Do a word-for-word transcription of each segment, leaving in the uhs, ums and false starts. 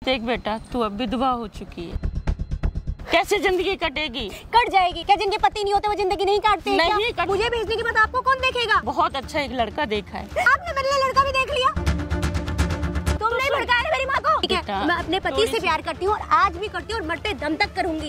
देख बेटा, तू अब विधवा हो चुकी है, कैसे जिंदगी कटेगी? कट जाएगी। क्या जिनके पति नहीं होते वो जिंदगी नहीं काटते हैं? नहीं क्या? मुझे भेजने के बाद आपको कौन देखेगा? बहुत अच्छा एक लड़का देखा है। आपने मेरे लिए लड़का भी देख लिया? तुमने भड़काया मेरी माँ को। ठीक है, मैं अपने पति से प्यार करती हूँ और आज भी करती हूँ और मरते दम तक करूंगी।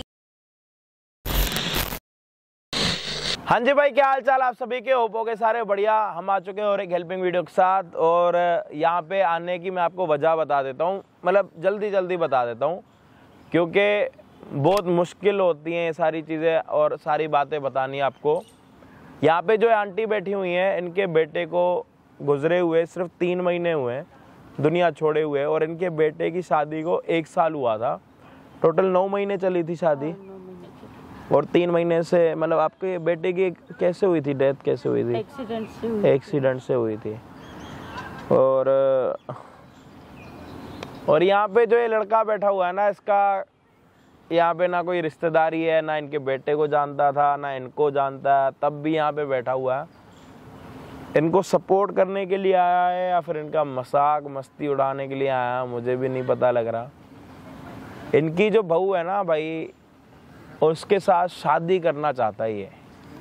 हाँ जी भाई, क्या हाल चाल आप सभी के? होपो के सारे बढ़िया। हम आ चुके हैं और एक हेल्पिंग वीडियो के साथ। और यहाँ पे आने की मैं आपको वजह बता देता हूँ, मतलब जल्दी जल्दी बता देता हूँ, क्योंकि बहुत मुश्किल होती हैं ये सारी चीज़ें और सारी बातें बतानी आपको। यहाँ पे जो आंटी बैठी हुई हैं, इनके बेटे को गुजरे हुए सिर्फ तीन महीने हुए हैं, दुनिया छोड़े हुए, और इनके बेटे की शादी को एक साल हुआ था। टोटल नौ महीने चली थी शादी, और तीन महीने से मतलब आपके बेटे की कैसे हुई थी डेथ? कैसे हुई थी? एक्सीडेंट से हुई एक्सीडेंट से हुई थी। और और यहाँ पे जो ये लड़का बैठा हुआ है ना, इसका यहाँ पे ना कोई रिश्तेदारी है, ना इनके बेटे को जानता था, ना इनको जानता है, तब भी यहाँ पे बैठा हुआ है। इनको सपोर्ट करने के लिए आया है या फिर इनका मजाक मस्ती उड़ाने के लिए आया है, मुझे भी नहीं पता लग रहा। इनकी जो बहू है ना भाई, उसके साथ शादी करना चाहता ही है।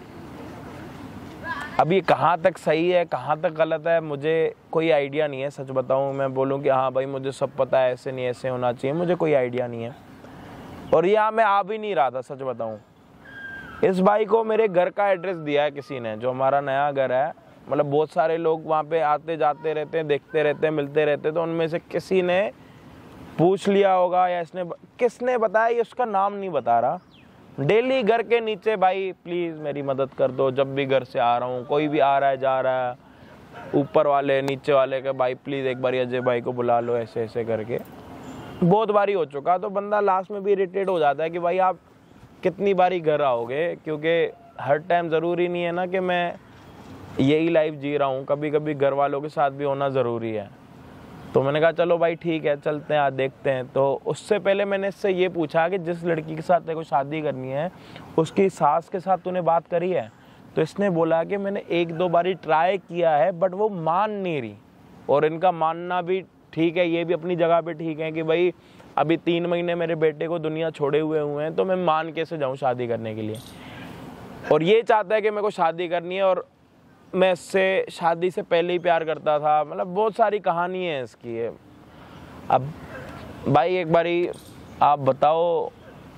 अब ये कहाँ तक सही है कहाँ तक गलत है मुझे कोई आइडिया नहीं है। सच बताऊँ, मैं बोलूँ कि हाँ भाई मुझे सब पता है, ऐसे नहीं ऐसे होना चाहिए, मुझे कोई आइडिया नहीं है। और यहाँ मैं आ भी नहीं रहा था, सच बताऊँ। इस भाई को मेरे घर का एड्रेस दिया है किसी ने, जो हमारा नया घर है। मतलब बहुत सारे लोग वहाँ पे आते जाते रहते हैं, देखते रहते हैं, मिलते रहते हैं, तो उनमें से किसी ने पूछ लिया होगा या इसने किसने बताया, ये उसका नाम नहीं बता रहा। डेली घर के नीचे भाई प्लीज़ मेरी मदद कर दो, जब भी घर से आ रहा हूँ, कोई भी आ रहा है जा रहा है, ऊपर वाले नीचे वाले के भाई प्लीज़ एक बार अजय भाई को बुला लो, ऐसे ऐसे करके बहुत बारी हो चुका। तो बंदा लास्ट में भी इरिटेट हो जाता है कि भाई आप कितनी बारी घर आओगे, क्योंकि हर टाइम ज़रूरी नहीं है ना कि मैं यही लाइफ जी रहा हूँ, कभी कभी घर वालों के साथ भी होना ज़रूरी है। तो मैंने कहा चलो भाई ठीक है, चलते हैं, आज देखते हैं। तो उससे पहले मैंने इससे ये पूछा कि जिस लड़की के साथ तेरे को शादी करनी है, उसकी सास के साथ तूने बात करी है? तो इसने बोला कि मैंने एक दो बारी ट्राई किया है, बट वो मान नहीं रही। और इनका मानना भी ठीक है, ये भी अपनी जगह पे ठीक है कि भाई अभी तीन महीने मेरे बेटे को दुनिया छोड़े हुए हुए हैं, तो मैं मान कैसे जाऊँ शादी करने के लिए। और ये चाहता है कि मेरे को शादी करनी है, और मैं इससे शादी से पहले ही प्यार करता था। मतलब बहुत सारी कहानी है इसकी। अब भाई एक बारी आप बताओ,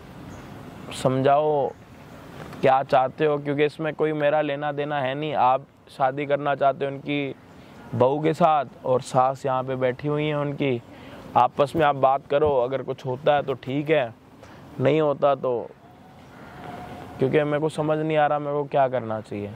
समझाओ क्या चाहते हो, क्योंकि इसमें कोई मेरा लेना देना है नहीं। आप शादी करना चाहते हो उनकी बहू के साथ, और सास यहाँ पे बैठी हुई हैं उनकी, आपस में आप बात करो। अगर कुछ होता है तो ठीक है, नहीं होता तो, क्योंकि मेरे को समझ नहीं आ रहा मेरे को क्या करना चाहिए।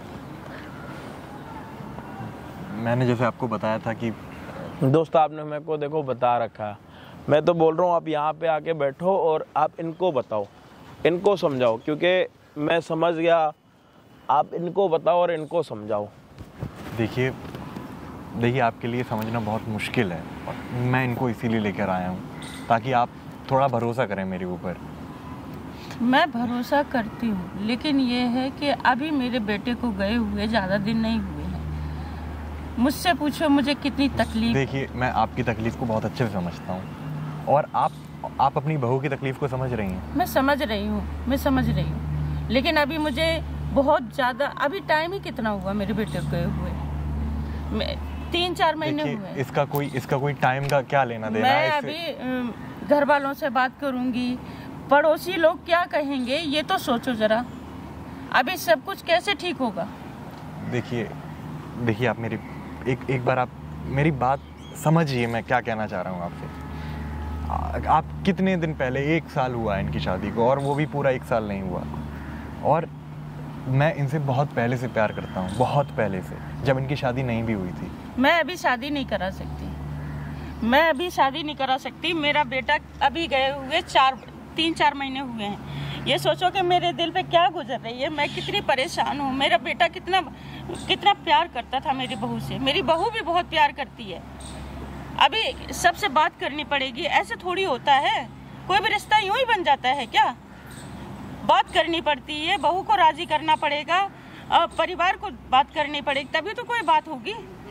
मैंने जैसे आपको बताया था कि दोस्त आपने मेरे को देखो बता रखा है, मैं तो बोल रहा हूँ आप यहाँ पे आके बैठो और आप इनको बताओ, इनको समझाओ, क्योंकि मैं समझ गया, आप इनको बताओ और इनको समझाओ। देखिए देखिए आपके लिए समझना बहुत मुश्किल है, और मैं इनको इसीलिए लेकर आया हूँ ताकि आप थोड़ा भरोसा करें मेरे ऊपर। मैं भरोसा करती हूँ, लेकिन ये है कि अभी मेरे बेटे को गए हुए ज़्यादा दिन नहीं हुए हैं। मुझसे पूछो मुझे कितनी तकलीफ। देखिए मैं आपकी तकलीफ को बहुत अच्छे से समझता हूँ, और आप आप अपनी बहू की तकलीफ को समझ रही हैं। मैं समझ रही हूँ मैं समझ रही हूँ लेकिन अभी मुझे बहुत ज़्यादा, अभी टाइम ही कितना हुआ मेरे बेटे को गए हुए? मैं तीन चार महीने हुए। इसका कोई इसका कोई टाइम का क्या लेना देना मैं है? अभी घर वालों से बात करूँगी, पड़ोसी लोग क्या कहेंगे ये तो सोचो ज़रा। अभी सब कुछ कैसे ठीक होगा? देखिए देखिए आप मेरी एक एक बार आप मेरी बात समझिए, मैं क्या कहना चाह रहा हूँ आपसे। आप कितने दिन पहले, एक साल हुआ है इनकी शादी को, और वो भी पूरा एक साल नहीं हुआ, और मैं इनसे बहुत पहले से प्यार करता हूँ, बहुत पहले से, जब इनकी शादी नहीं भी हुई थी। मैं अभी शादी नहीं करा सकती, मैं अभी शादी नहीं करा सकती। मेरा बेटा अभी गए हुए चार तीन चार महीने हुए हैं। ये सोचो कि मेरे दिल पे क्या गुजर रही है, मैं कितनी परेशान हूँ। मेरा बेटा कितना कितना प्यार करता था मेरी बहू से, मेरी बहू भी बहुत प्यार करती है। अभी सबसे बात करनी पड़ेगी, ऐसे थोड़ी होता है, कोई भी रिश्ता यूं ही बन जाता है क्या? बात करनी पड़ती है, बहू को राजी करना पड़ेगा, परिवार को बात करनी पड़ेगी, तभी तो कोई बात होगी।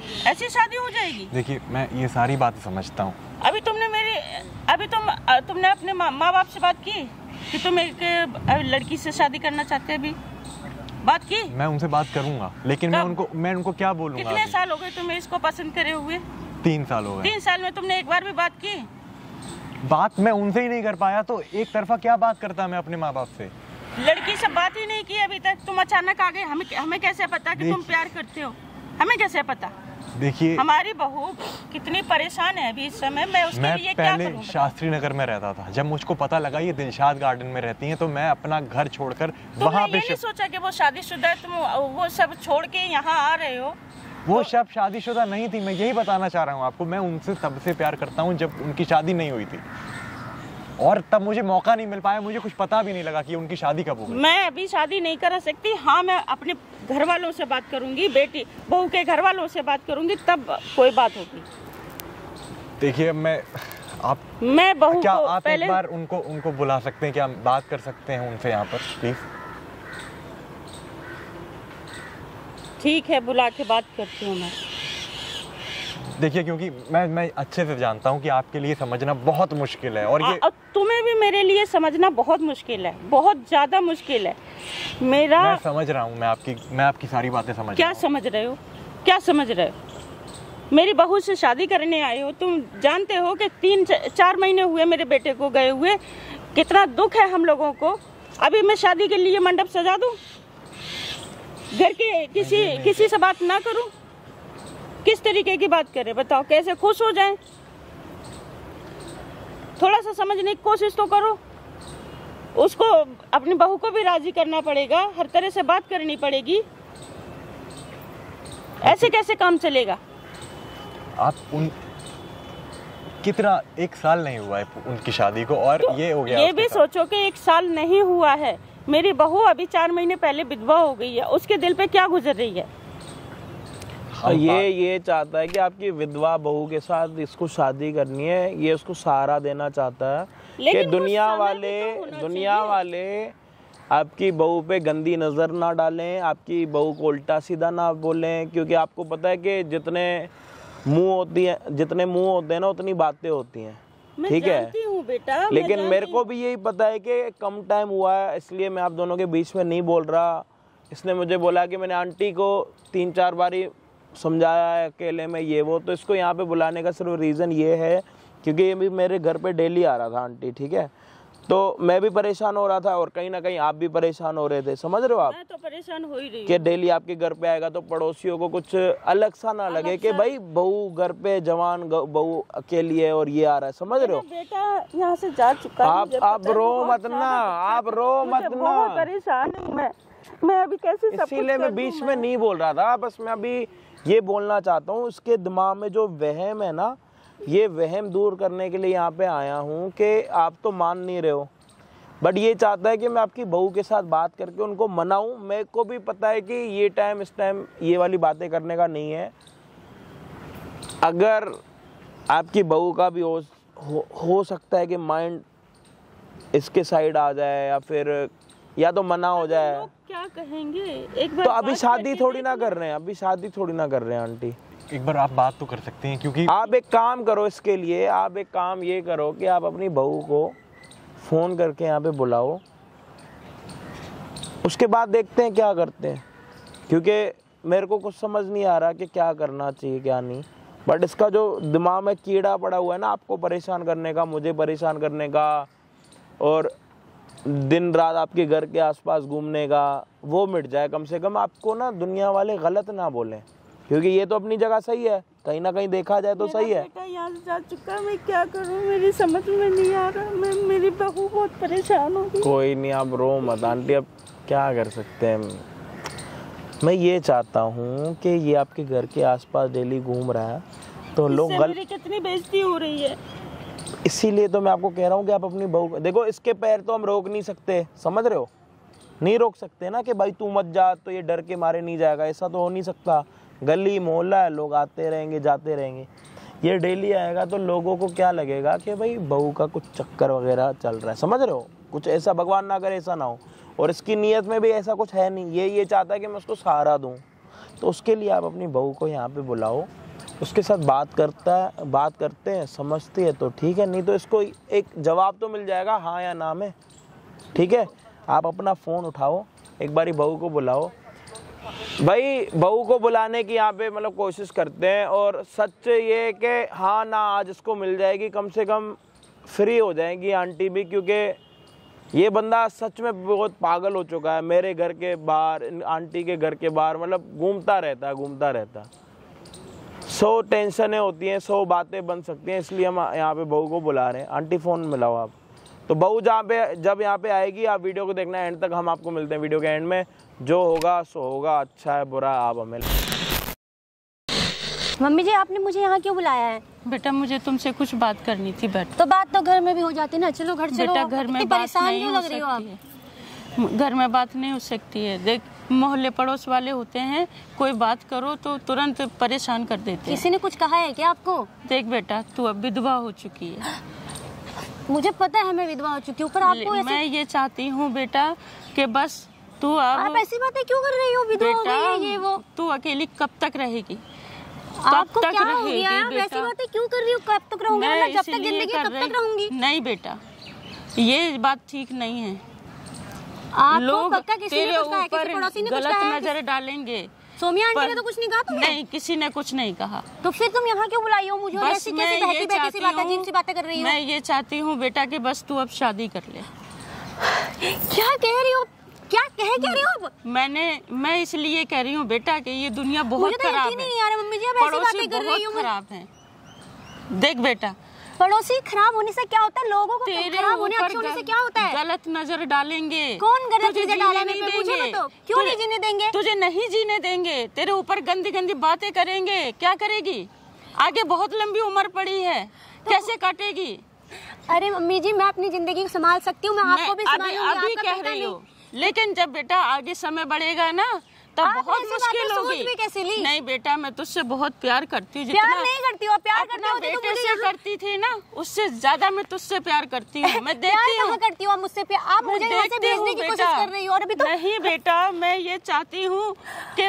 ऐसी शादी हो जाएगी? देखिए मैं ये सारी बातें समझता हूँ। अभी तुमने मेरे अभी तुम तुमने अपने माँ बाप से बात की कि तुम एक लड़की से शादी करना चाहते हैं? अभी बात की? मैं उनसे बात करूंगा, लेकिन मैं उनको मैं उनको क्या बोलूंगा? कितने साल हो गए तुम्हें इसको पसंद करे हुए? तीन साल हो गए। तीन साल में तुमने एक बार भी बात की? बात मैं उनसे ही नहीं कर पाया तो एक तरफा क्या बात करता मैं अपने माँ बाप से? लड़की से बात ही नहीं की अभी तक, तुम अचानक आ गए। हमें हमें कैसे पता कि तुम प्यार करते हो? हमें कैसे पता? देखिए हमारी बहू कितनी परेशान है अभी इस समय, मैं उसके मैं लिए क्या करूं? पहले शास्त्री नगर में रहता था। जब मुझको पता लगा ये दिलशाद गार्डन में रहती हैं तो मैं अपना घर छोड़कर वहाँ पे तुमने ये नहीं सोचा कि वो शादीशुदा है, तुम वो सब छोड़ के यहाँ आ रहे हो? वो शब शादीशुदा नहीं थी, मैं यही बताना चाह रहा हूँ आपको। मैं उनसे तब से प्यार करता हूँ जब उनकी शादी नहीं हुई थी, और तब मुझे मौका नहीं मिल पाया, मुझे कुछ पता भी नहीं लगा कि उनकी शादी कब होगी। मैं अभी शादी नहीं करा सकती। हाँ, मैं अपने घर वालों से बात करूंगी, बेटी बहू के घर वालों से बात करूंगी, तब कोई बात होगी। देखिए मैं आप मैं बहू क्या को आप पहले... एक बार उनको उनको बुला सकते हैं? क्या बात कर सकते हैं उनसे यहाँ पर प्लीज? ठीक है, बुला के बात करती हूँ मैं। देखिए क्योंकि मैं मैं अच्छे से जानता हूँ कि आपके लिए समझना बहुत मुश्किल है, और ये आ, तुम्हें भी मेरे लिए समझना बहुत मुश्किल है, बहुत ज्यादा मुश्किल है। मेरा मैं समझ रहा हूँ, मैं आपकी मैं आपकी सारी बातें समझ क्या रहा हूँ। समझ रहे हो? क्या समझ रहे हो? मेरी बहू से शादी करने आए हो। तुम जानते हो कि तीन चार महीने हुए मेरे बेटे को गए हुए, कितना दुख है हम लोगों को। अभी मैं शादी के लिए मंडप सजा दूं? घर के किसी किसी से बात ना करूं? किस तरीके की बात करें बताओ? कैसे खुश हो जाएं? थोड़ा सा समझने की कोशिश तो करो। उसको अपनी बहू को भी राजी करना पड़ेगा, हर तरह से बात करनी पड़ेगी। ऐसे कैसे काम चलेगा? आप उन कितना एक साल नहीं हुआ है उनकी शादी को, और तो ये हो गया। ये भी सोचो कि एक साल नहीं हुआ है। मेरी बहू अभी चार महीने पहले विधवा हो गई है, उसके दिल पे क्या गुजर रही है? ये ये चाहता है कि आपकी विधवा बहू के साथ इसको शादी करनी है, ये उसको सहारा देना चाहता है कि दुनिया वाले दुनिया वाले आपकी बहू पे गंदी नज़र ना डालें, आपकी बहू को उल्टा सीधा ना बोलें, क्योंकि आपको पता है कि जितने मुंह होती है जितने मुंह होते हैं ना उतनी बातें होती हैं, ठीक है? बेटा, लेकिन मेरे को भी यही पता है कि कम टाइम हुआ है, इसलिए मैं आप दोनों के बीच में नहीं बोल रहा। इसने मुझे बोला कि मैंने आंटी को तीन चार बारी समझाया है अकेले में ये वो, तो इसको यहाँ पे बुलाने का सिर्फ रीज़न ये है क्योंकि ये भी मेरे घर पे डेली आ रहा था आंटी, ठीक है? तो मैं भी परेशान हो रहा था और कहीं ना कहीं आप भी परेशान हो रहे थे, समझ रहे हो आप? मैं तो परेशान हो ही रही हूँ कि डेली आपके घर पे आएगा तो पड़ोसियों को कुछ अलग सा ना लगे कि भाई बहू घर पे जवान बहू अकेली है और ये आ रहा है, समझ रहे हो? बेटा यहाँ से जा चुका है, आप आप रो मत ना, आप रो मत ना। बहुत परेशान हूँ मैं मैं अभी कैसे सब कुछ इसीलिए मैं बीच में नहीं बोल रहा था, बस मैं अभी ये बोलना चाहता हूँ उसके दिमाग में जो वहम है ना, ये वहम दूर करने के लिए यहाँ पे आया हूँ कि आप तो मान नहीं रहे हो, बट ये चाहता है कि मैं आपकी बहू के साथ बात करके उनको मनाऊं। मेरे को भी पता है कि ये टाइम इस टाइम ये वाली बातें करने का नहीं है। अगर आपकी बहू का भी हो, हो, हो सकता है कि माइंड इसके साइड आ जाए या फिर या तो मना हो जाए। लोग क्या कहेंगे? एक बार तो अभी शादी थोड़ी ना कर रहे हैं, अभी शादी थोड़ी ना कर रहे हैं आंटी। एक बार आप बात तो कर सकते हैं, क्योंकि आप एक काम करो इसके लिए, आप एक काम ये करो कि आप अपनी बहू को फ़ोन करके यहाँ पे बुलाओ, उसके बाद देखते हैं क्या करते हैं, क्योंकि मेरे को कुछ समझ नहीं आ रहा कि क्या करना चाहिए क्या नहीं। बट इसका जो दिमाग में कीड़ा पड़ा हुआ है ना, आपको परेशान करने का, मुझे परेशान करने का और दिन रात आपके घर के आसपास घूमने का, वो मिट जाए कम से कम। आपको ना दुनिया वाले गलत ना बोलें, क्योंकि ये तो अपनी जगह सही है, कहीं ना कहीं देखा जाए तो सही है। बेटा यहाँ से जा चुका है, मैं क्या करूँ? मेरी समझ में नहीं आ रहा, मैं मेरी बहू बहुत परेशान हो गई। कोई नहीं, आप रो मत आंटी, अब क्या कर सकते हैं। मैं ये चाहता हूँ कि ये आपके घर के आसपास डेली घूम रहा है तो लोग गल... मेरी कितनी बेइज्जती हो रही है। इसीलिए तो मैं आपको कह रहा हूँ कि आप अपनी बहू, देखो इसके पैर तो हम रोक नहीं सकते, समझ रहे हो? नहीं रोक सकते ना कि भाई तू मत जा, तो ये डर के मारे नहीं जाएगा, ऐसा तो हो नहीं सकता। गली मोहल्ला है, लोग आते रहेंगे जाते रहेंगे, ये डेली आएगा तो लोगों को क्या लगेगा कि भाई बहू का कुछ चक्कर वगैरह चल रहा है, समझ रहे हो? कुछ ऐसा भगवान ना करे ऐसा ना हो, और इसकी नीयत में भी ऐसा कुछ है नहीं। ये ये चाहता है कि मैं उसको सहारा दूँ, तो उसके लिए आप अपनी बहू को यहाँ पे बुलाओ, उसके साथ बात करता है बात करते हैं, समझती है तो ठीक है, नहीं तो इसको एक जवाब तो मिल जाएगा हाँ या ना में। ठीक है, आप अपना फ़ोन उठाओ, एक बारी बहू को बुलाओ। भाई बहू को बुलाने की यहाँ पे मतलब कोशिश करते हैं, और सच ये कि हाँ ना आज इसको मिल जाएगी, कम से कम फ्री हो जाएगी आंटी भी, क्योंकि ये बंदा सच में बहुत पागल हो चुका है। मेरे घर के बाहर, आंटी के घर के बाहर मतलब घूमता रहता है घूमता रहता है सौ टेंशनें होती हैं, सौ बातें बन सकती हैं, इसलिए हम यहाँ पे बहू को बुला रहे हैं। आंटी फ़ोन मिलाओ आप। तो बहू जहाँ पे जब यहाँ पे आएगी आप वीडियो को देखना एंड तक, हम आपको मिलते हैं वीडियो के एंड में। जो होगा सो होगा, अच्छा है बुरा आप हमें। मम्मी जी आपने मुझे यहाँ क्यों बुलाया है? बेटा मुझे तुमसे कुछ बात करनी थी। बेटा तो बात तो घर में भी हो जाती ना, चलो घर चलो। बेटा घर में बात परेशान नहीं क्यों हो लग रही हो आप? सकती है, घर में बात नहीं हो सकती है। देख मोहल्ले पड़ोस वाले होते हैं, कोई बात करो तो तुरंत परेशान कर देते हैं। किसी ने कुछ कहा है क्या आपको? देख बेटा तू अब विधवा हो चुकी है। मुझे पता है मैं विधवा हो चुकी हूँ, पर आपको ऐसे... मैं ये चाहती हूँ बेटा कि बस तू अब आप ऐसी बातें क्यों कर रही हो? विधवा हो गई है ये वो। तू अकेली कब तक रहेगी? आपको क्या हो गया? आप ऐसी बातें क्यों कर रही हो? कब तक रहूंगी? मैं जब तक जिंदगी तब तक रहूंगी। नहीं बेटा ये बात ठीक नहीं है। लोग तेरे ऊपर गलत नजर डालेंगे। सोमिया आंटी ने तो कुछ नहीं कहा तुम्हें? नहीं किसी ने कुछ नहीं कहा। तो फिर तुम यहाँ क्यों बुलाई हो मुझे? ऐसी कैसी बहती बहती सी बातें, अजीब सी बातें कर रही हो? मैं ये चाहती हूँ बेटा कि बस तू अब शादी कर ले। क्या कह रही हो? क्या कह कह रही हो? मैंने मैं इसलिए कह रही हूँ बेटा कि ये दुनिया बहुत खराब है। नहीं यार मम्मी जी आप ऐसी बातें कर रही हो। खराब है। देख बेटा पड़ोसी खराब होने से क्या होता है? लोगों को खराब होने अच्छे होने से क्या होता है? गलत नजर डालेंगे। कौन गलत नजर डालेंगे? मुझे बताओ क्यों नहीं जीने देंगे? तुझे नहीं जीने देंगे, तेरे ऊपर गंदी गंदी बातें करेंगे। क्या करेगी? आगे बहुत लंबी उम्र पड़ी है, कैसे काटेगी? अरे मम्मी जी मैं अपनी जिंदगी संभाल सकती हूँ, मैं आपको भी संभालूंगी। अभी कह रही हो, लेकिन जब बेटा आगे समय बढ़ेगा ना तब बहुत मुश्किल होगी। कैसे ली? नहीं बेटा मैं तुझसे बहुत प्यार करती हूँ। प्यार नहीं करती हो, प्यार करती हो बेटे तो से करती थी ना, उससे ज्यादा मैं तुझसे प्यार करती हूँ। मैं देखती हूँ करती हूँ मुझसे प्यार। आप मुझे यहाँ से भेजने की कोशिश कर रही हो और अभी तो नहीं बेटा मैं ये चाहती हूँ कि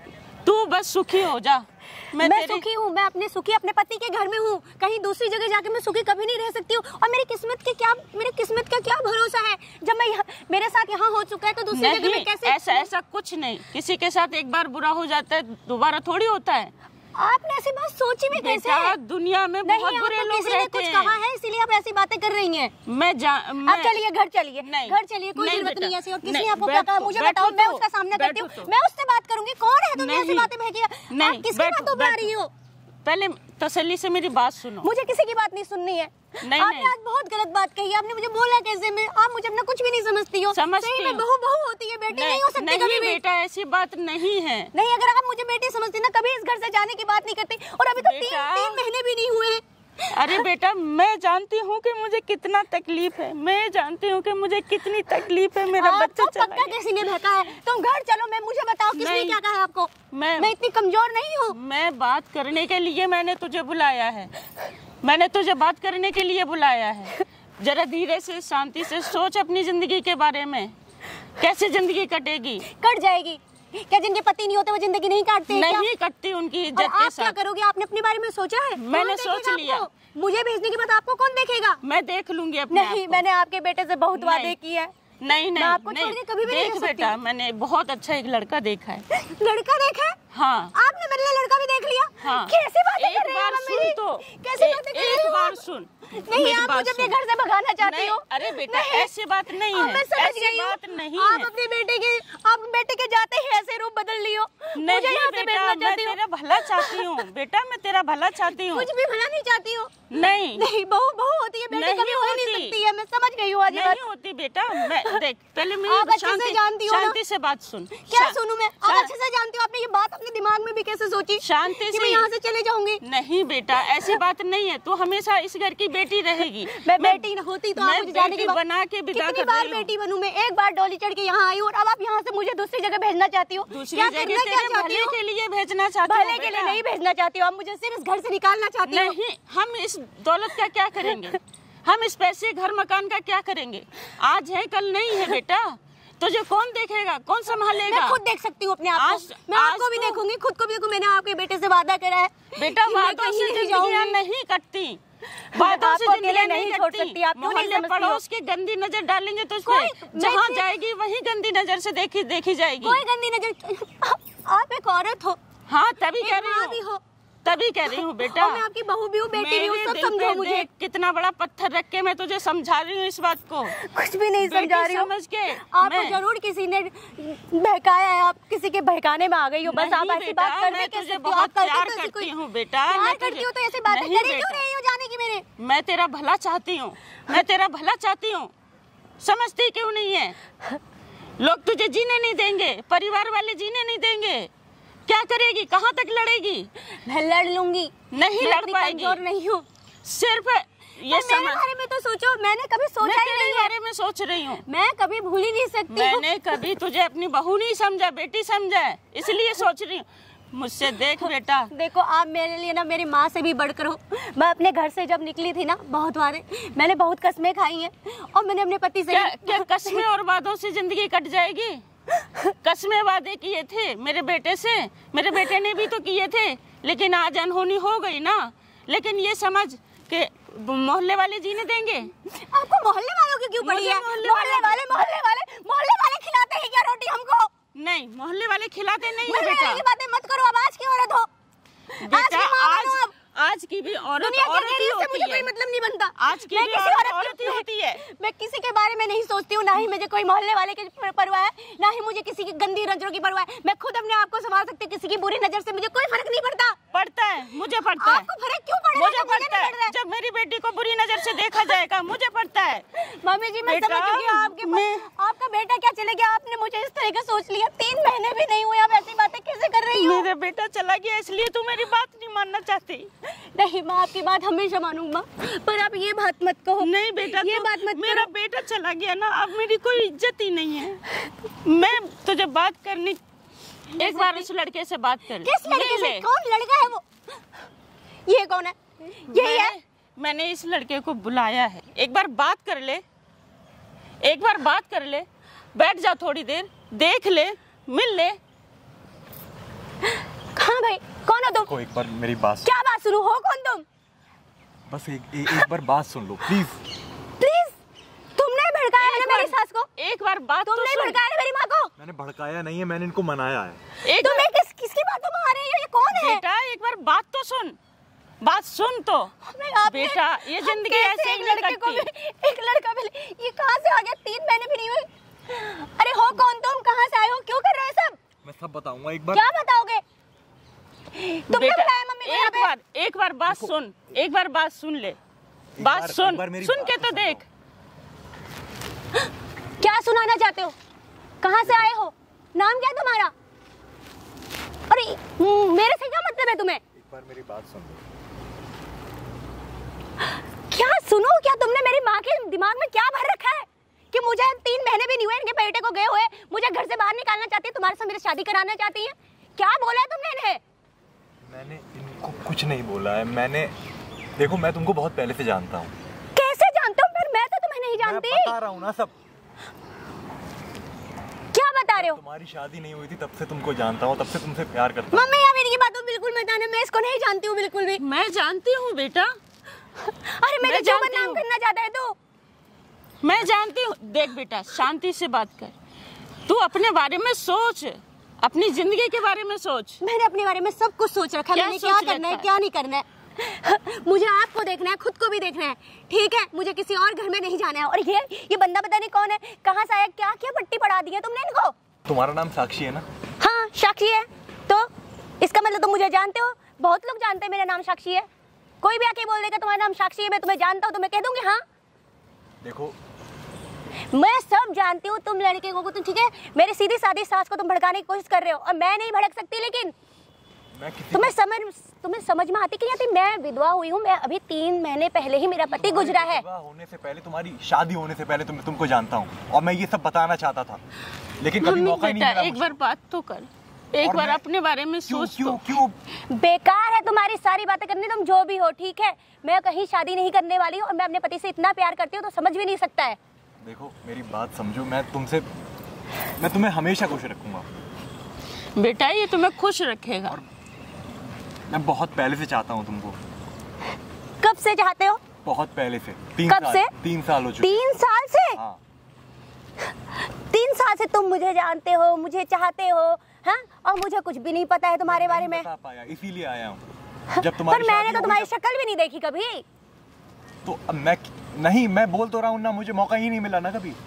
तू बस सुखी हो जा। मैं, मैं सुखी हूँ, मैं अपने सुखी अपने पति के घर में हूँ, कहीं दूसरी जगह जाके मैं सुखी कभी नहीं रह सकती हूँ। और मेरी किस्मत के क्या मेरी किस्मत का क्या भरोसा है? जब मैं मेरे साथ यहाँ हो चुका है तो दूसरी जगह में कैसे? ऐसा ऐसा कुछ नहीं, किसी के साथ एक बार बुरा हो जाता है दोबारा थोड़ी होता है। आपने ऐसी बात सोची भी कैसे है? दुनिया में बहुत बुरे लोग रहते हैं। कुछ कहा है इसीलिए आप ऐसी बातें कर रही हैं। मैं अब चलिए घर चलिए, घर चलिए, कोई जरूरत नहीं ऐसी। और किसने आपको क्या कहा मुझे बताओ, मैं उसका सामना करती हूँ, मैं उससे बात करूंगी। कौन है दुनिया से बातें भेजिए? आप किसकी बातों में आ रही हो? पहले तसल्ली से मेरी बात सुनो। मुझे किसी की बात नहीं सुननी है। नहीं, आपने नहीं। आज बहुत गलत बात कही। आपने मुझे बोला कैसे? मैं आप मुझे अपना कुछ भी नहीं समझती हो। समझती में बहू बहू होती है, बेटी नहीं, नहीं हो सकती नहीं कभी भी। बेटा ऐसी बात नहीं है। नहीं अगर आप मुझे बेटी समझती ना कभी इस घर से जाने की बात नहीं करती। और अभी तो तीन तीन महीने भी नहीं हुए। अरे बेटा मैं जानती हूँ कि मुझे कितना तकलीफ है, मैं जानती हूँ कि मुझे कितनी तकलीफ है। मेरा बच्चा चला गया। किसी ने बहका है? तुम घर चलो, मैं मुझे बताओ किसने क्या कहा आपको? मैं मैं इतनी कमजोर नहीं हूँ। मैं बात करने के लिए मैंने तुझे बुलाया है, मैंने तुझे बात करने के लिए बुलाया है। जरा धीरे से शांति से सोच अपनी जिंदगी के बारे में, कैसे जिंदगी कटेगी? कट जाएगी। क्या जिनके पति नहीं होते वो जिंदगी नहीं काटते? नहीं कटती उनकी इज्जत के साथ। आप क्या करोगे? आपने अपने बारे में सोचा है? मैंने सोच लिया। मुझे भेजने के बाद आपको कौन देखेगा? मैं देख लूंगी अपने आप को। नहीं मैंने आपके बेटे से बहुत वादे किए हैं। नहीं नहीं आपको छोड़ के कभी भी नहीं देख बेटा मैंने बहुत अच्छा एक लड़का देखा है। लड़का देखा है? हाँ। आपने मेरे लिए लड़का भी देख लिया? हाँ। कैसे बातें कर रही हो मम्मी? तो कैसे बातें कर रही हो? एक बार सुन। नहीं आप मुझे अपने घर से भगाना चाहती हो? अरे बेटा ऐसी बात नहीं है, मैं समझ गई हूँ। बात नहीं आप अपने बेटे के आप बेटे के जाते ही ऐसे रूप बदल लियो। मुझे यहाँ से भेजना चाहती हूँ। मैं तेरा भला चाहती हूँ बेटा, मैं तेरा भला चाहती हूँ। कुछ भी भला नहीं चाहती हूँ। नहीं नहीं बहू बहू होती है, बेटी कभी हो नहीं सकती है। मैं समझ गई हूँ आज। नहीं होती बेटा। मैं देख पहले मेरी आप अच्छे से जानती हो, शांति से बात सुन। क्या सुनूं मैं? आप अच्छे से जानती हो। आपने ये बात अपने दिमाग में भी कैसे सोची? शांति से। मैं यहाँ से चले जाऊंगी? नहीं बेटा ऐसी बात नहीं है, तू हमेशा इस घर की बेटी रहेगी। मैं बेटी होती तो आप मुझे जाने की बना के विदा कितनी बार बेटी बनूं मैं? एक बार डोली चढ़ के यहाँ आई हूँ और अब आप यहाँ से मुझे दूसरी जगह भेजना चाहती हो? दूसरी जगह तेरे भले के लिए भेजना चाहती हूँ। भले के लिए नहीं भेजना चाहती हो, आप मुझे सिर्फ इस घर से निकालना चाहती हो। नहीं हम इस दौलत का क्या करेंगे? हम इस पैसे घर मकान का क्या करेंगे? आज है कल नहीं है बेटा। तुझे कौन देखेगा, कौन संभालेगा? मैं खुद देख सकती हूँ अपने आप आज- को। मैं आज आपको भी तो- देखूंगी, खुद को भी देखूं। मैंने आपके बेटे से वादा करा है बेटा, कि मैं वादों कहीं से नहीं जिंदगियां जाऊंगी। नहीं कटती, वादों से आपको अकेले जिंदगियां नहीं नहीं छोड़ कटती। सकती, आप क्यों नहीं मोहल्ले समझती हो? पड़ोस की गंदी नजर डालेंगे तुझ पे, कोई- मैं जहाँ सिर्फ- जाएगी वहीं गंदी नजर से देखी देखी जाएगी। कोई गंदी नजर आप एक औरत हो, हाँ, तभी एक कह रही माँ भी हूँ, हो, तभी कह रही हूँ बेटा। और मैं आपकी बहू भी हूँ, बेटी भी हूँ, मेरे सब दिल समझो पे मुझे। देख कितना बड़ा पत्थर रख के मैं तुझे समझा रही हूँ इस बात को। कुछ भी नहीं बेटी समझा रही हूँ। समझ के आपको मैं- जरूर किसी ने बहकाया है, आप किसी के बहकाने में आ गई हो। बस आप नहीं ऐसी बेटा, बात करने मैं के तुझे सकती हो। बहुत आप करती प्यार तो ऐसी करती कोई- हूँ बेटा। प्यार मैं करती तुझे- हो तो ऐसी बातें नहीं करी क्यों बेटा। रही हो जाने की मेरे? मैं तेरा भला चाहती हूँ, मैं तेरा भला चाहती हूँ, समझती क्यों नहीं है? लोग तुझे जीने नहीं देंगे, परिवार वाले जीने नहीं देंगे, क्या करेगी, कहाँ तक लड़ेगी? मैं लड़ लूंगी, नहीं मैं लड़ इतनी पाएगी। कमजोर नहीं हूँ। सिर्फ ये और मेरे समझ, बारे में तो सोचो, मैंने कभी मैं सोचा ही तेरे नहीं है। बारे में सोच रही हूँ। मैं कभी भूल ही नहीं सकती हूँ। मैंने कभी तुझे अपनी बहू नहीं समझा, बेटी समझा है, इसलिए सोच रही हूँ। मुझसे देख बेटा, देखो, आप मेरे लिए ना मेरी माँ से भी बढ़कर हो। मैं अपने घर से जब निकली थी ना, बहुत बार मैंने बहुत कस्में खाई हैं, और मैंने अपने पति से क्या क्या कस्में और वादों से जिंदगी कट जाएगी? कस्में वादे किए थे मेरे बेटे से, मेरे बेटे ने भी तो किए थे, लेकिन आज अनहोनी हो गई ना। लेकिन ये समझ के मोहल्ले वाले जीने देंगे? आपको मोहल्ले वालों की क्यों पड़ी मुझे है? मोहल्ले मोहल्ले वाले मोहल्ले वाले मोहल्ले वाले खिलाते हैं क्या रोटी हमको? नहीं, मोहल्ले वाले खिलाते नहीं है मोहल्ले बेटा। वाले की बातें मत करो। अब आज की औरत हो, आज बेटा की माँ आज बनो आप। आज की भी औरत दुनिया की औरत ही खैरियत से होती मुझे है। कोई मतलब नहीं बनता। आज की मैं भी किसी औरत औरत की- औरत ही होती है। मैं किसी के बारे में नहीं सोचती हूँ, ना ही मुझे कोई मोहल्ले वाले की पर- परवाह है, ना ही मुझे किसी की गंदी नजरों की परवाह है। मैं खुद अपने आप को संभाल सकती हूँ, किसी की बुरी नजर से मुझे कोई फर्क नहीं पड़ता। पड़ता है, मुझे पड़ता है। आपको फर्क क्यों पड़ रहा है? मुझे तो मुझे पड़ता नहीं पड़ रहा है, जब मेरी बेटी को बुरी नजर से देखा जाएगा मुझे पड़ता है। मम्मी जी, मैं बेटा, समझ चुकी हूँ आपके मैं- पास आपका बेटा क्या चले गया। आपने मुझे इस तरह का सोच लिया, तीन महीने भी नहीं हुए, आप ऐसी बातें कैसे कर रही हो? मेरा बेटा चला गया इसलिए तू मेरी बात नहीं मानना चाहती? नहीं, मैं आपकी बात हमेशा मानूंगा, पर आप ये बात मत कहो। नहीं बेटा, ये तू- बात मत मेरा करो। बेटा चला गया ना, अब मेरी कोई इज्जत ही नहीं है। मैं तुझे बात करनी, एक बार उस लड़के से बात कर। किस लड़के ले से? ले। कौन लड़का है वो? ये कौन है? यही है? मैंने, मैंने इस लड़के को बुलाया है, एक बार बात कर ले, एक बार बात कर ले, बैठ जा थोड़ी देर, देख ले, मिल ले। कहाँ गई? कौन हो तुम? को एक बार मेरी बात सुन, क्या बात सुनो? हो कौन तुम? बस एक, एक एक बार बात सुन लो प्लीज। प्लीज, तुमने भड़काया है एक ना मेरी बार- सास को? एक बार बात तो तुमने सुन। भड़काया है मेरी माँ को? मैंने भड़काया नहीं है, मैंने इनको मनाया है। एक तुम्हें किस किसकी बातों में आ रही हो? ये कौन है? बेटा एक बार बात तो सुन, बात सुन तो। मैं आपने- बेटा, ये हम जिंदगी कैसे ऐसे ही एक नहीं लड़के को कटती। भी- एक लड़का भी, ये कहाँ से आ गया? तीन महीने भी नहीं हुए। अरे हो कौन तुम? कहाँ से आए हो? क्यों कर रहे हो सब? मैं सब बताऊंगा एक बार। क्या बताओगे? तुमने बेटा बुलाया मम्मी को यहाँ एक पे? बार एक बार बात सुन, एक बार बात सुन ले, बात बार- सुन, एक बार मेरी सुन बात के तो तो देख। क्या सुनाना चाहते हो? कहाँ से आए हो? नाम क्या है तुम्हारा? अरे हम्म, मेरे से क्या मतलब है तुम्हें? एक बार मेरी बात सुन लो। क्या सुनो? क्या तुमने मेरी माँ के दिमाग में क्या भर रखा है कि मुझे तीन महीने भी नहीं हुए इनके बेटे को गए हुए, मुझे घर से बाहर निकालना चाहती है, तुम्हारे साथ मेरी शादी कराना चाहती है? क्या बोला है तुमने इन्हें? मैंने इनको कुछ नहीं बोला है। मैंने देखो, मैं तुमको बहुत पहले से जानता हूँ। कैसे जानते हो? फिर मैं तो तुम्हें नहीं मैं जानती। बता रहा हूँ ना सब। क्या बता रहे हो? तुम्हारी शादी नहीं हुई थी तब से तुमको जानता हूँ, तब से तुमसे प्यार करता हूँ। मम्मी आप इनकी बातों बिल्कुल मत आना, मैं इसको नहीं जानती हूँ बिल्कुल भी। मैं जानती हूँ बेटा, अरे मेरे मैं क्यों जानती बदनाम हूँ। करना चाहता है तू? मैं जानती हूँ। देख बेटा, शांति से बात कर, तू अपने बारे में सोच, अपनी जिंदगी के बारे में सोच। मैंने अपने बारे में सब कुछ सोच रखा है, क्या मैंने सोच क्या करना है रखा है? क्या नहीं करना है। मुझे आपको देखना है, खुद को भी देखना है, ठीक है? मुझे किसी और घर में नहीं जाना है। और ये ये बंदा पता नहीं कौन है, कहाँ से आया, क्या क्या पट्टी पड़ा दी है तुमने इनको? तुम्हारा नाम साक्षी है ना? हाँ साक्षी है, तो इसका मतलब तुम मुझे जानते हो? बहुत लोग जानते हैं मेरा नाम साक्षी है। कोई भी आके बोल देगा तुम्हारा नाम साक्षी है, मैं तुम्हें जानता हूँ, तो मैं कह दूंगी हाँ देखो, मैं सब जानती हूँ। तुम लड़के को तुम ठीक है, मेरी सीधी सादी सास को तुम भड़काने की कोशिश कर रहे हो, और मैं नहीं भड़क सकती। लेकिन मैं किसी तुम्हें समझ तुम्हें समझ में आती कि नहीं आती? मैं विधवा हुई हूँ, मैं अभी तीन महीने पहले ही मेरा पति गुजरा है। विवाह होने से पहले, तुम्हारी शादी होने से पहले तुम तुमको जानता हूँ, और मैं ये सब बताना चाहता था, लेकिन कभी मम्मी मौका ही नहीं बेटा मिला एक मुझे। बार बात तो कर, एक और बार मैं- अपने बारे में क्यों सोच क्यों तो। क्यों बेकार है तुम्हारी सारी बातें करनी, तुम जो भी हो ठीक है। मैं कहीं शादी नहीं करने वाली हूँ, और मैं अपने पति से इतना प्यार करती हूँ तो समझ भी नहीं सकता है। देखो मेरी बात समझो, मैं तुमसे मैं तुम्हें हमेशा खुश रखूंगा। बेटा ये तुम्हें खुश रखेगा। मैं बहुत पहले से चाहता हूँ तुमको। कब से चाहते हो? बहुत पहले से। तीन कब साल, से? तीन साल हो चुके। तीन साल से? हाँ। तीन साल से तुम मुझे जानते हो, मुझे चाहते हो, हाँ? और मुझे कुछ भी नहीं पता है तुम्हारे बारे में। बता पाया, इसीलिए आया हूँ। जब तुम्हारी पर मैंने शादी तो हो तुम्हारी गई शक्ल भी नहीं देखी कभी। तो अब मैं नहीं, मैं बोल तो रहा हूँ ना, मुझे मौका ही नहीं मिला ना कभी।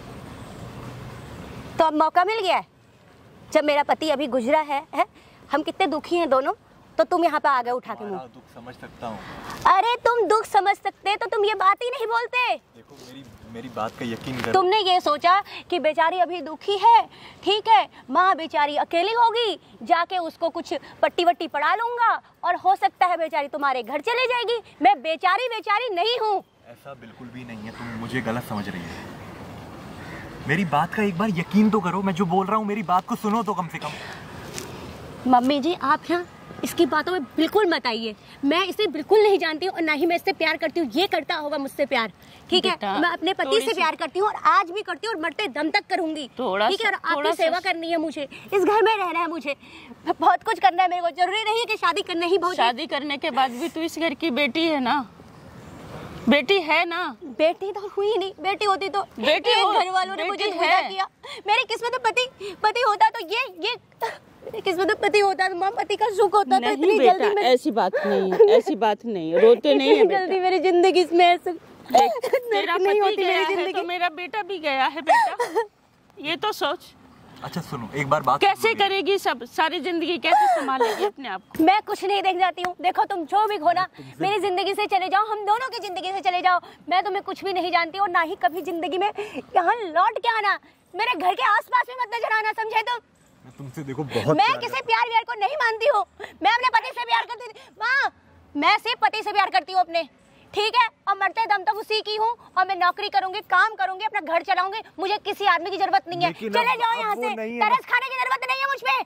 तो अब मौका मिल गया है। जब मेरा पति अभी गुजरा है, है? हम कितने दुखी हैं दोनों, तो तुम यहाँ पे आ गए उठा के मुंह। दुख समझ सकता हूँ। अरे तुम दुख समझ सकते तो तुम ये बात ही नहीं बोलते। देखो मेरी मेरी बात का यकीन करो। तुमने ये सोचा कि बेचारी अभी दुखी है, ठीक है, माँ बेचारी अकेली होगी, जाके उसको कुछ पट्टी वट्टी पड़ा लूंगा और हो सकता है बेचारी तुम्हारे घर चले जाएगी। मैं बेचारी बेचारी नहीं हूँ। ऐसा बिल्कुल भी नहीं है, तुम मुझे गलत समझ रही हो। मेरी बात का एक बार यकीन तो करो, मैं जो बोल रहा हूँ मेरी बात को सुनो तो कम से कम। मम्मी जी आप ना इसकी बातों में बिल्कुल मत आइए। मैं इसे बिल्कुल नहीं जानती हूँ और ना ही मैं इससे प्यार करती हूँ। ये करता होगा मुझसे प्यार, ठीक है? मैं अपने पति से प्यार करती हूँ और आज भी करती हूँ और मरते दम तक करूंगी, ठीक है? और आपकी सेवा करनी है मुझे, इस घर में रहना है मुझे, बहुत कुछ करना है मेरे को। जरूरी नहीं है कि शादी करना ही बहुत। शादी करने के बाद भी तू इस घर की बेटी है ना, बेटी है ना। बेटी तो हुई नहीं, बेटी होती तो बेटी घर वालों ने मुझे धोखा किया। मेरी किस्मत में पति पति होता तो ये ये मेरी किस्मत में पति होता तो माँ पति का सुख होता। तो इतनी जल्दी में ऐसी बात नहीं है, ऐसी बात नहीं है, रोते नहीं है बेटा। जल्दी मेरी जिंदगी में ऐसे तेरा नहीं पति होती गया मेरी है जिंदगी। तो मेरा बेटा भी गया है बेटा, ये तो सोच। अच्छा सुनो, एक बार बात कैसे करेगी सब, सारी जिंदगी कैसे संभालेगी अपने आप को? मैं कुछ नहीं देख जाती हूँ। देखो तुम जो भी हो ना, मेरी जिंदगी से चले जाओ, हम दोनों की जिंदगी से चले जाओ। मैं तुम्हें कुछ भी नहीं जानती और ना ही कभी जिंदगी में यहाँ लौट के आना। मेरे घर के आसपास में मत नजर आना, समझे तुम? मैं तुमसे देखो बहुत मैं किसी प्यार व्यार को नहीं मानती हूँ। मैं अपने पति से प्यार करती थी माँ, मैं सिर्फ पति से प्यार करती हूँ अपने, ठीक है? और मरते दम तक उसी की हूँ और मैं नौकरी करूंगी, काम करूंगी, अपना घर चलाऊंगी। मुझे किसी आदमी की जरूरत नहीं है। चले जाओ यहाँ से, तरस खाने की जरूरत नहीं है मुझ पे।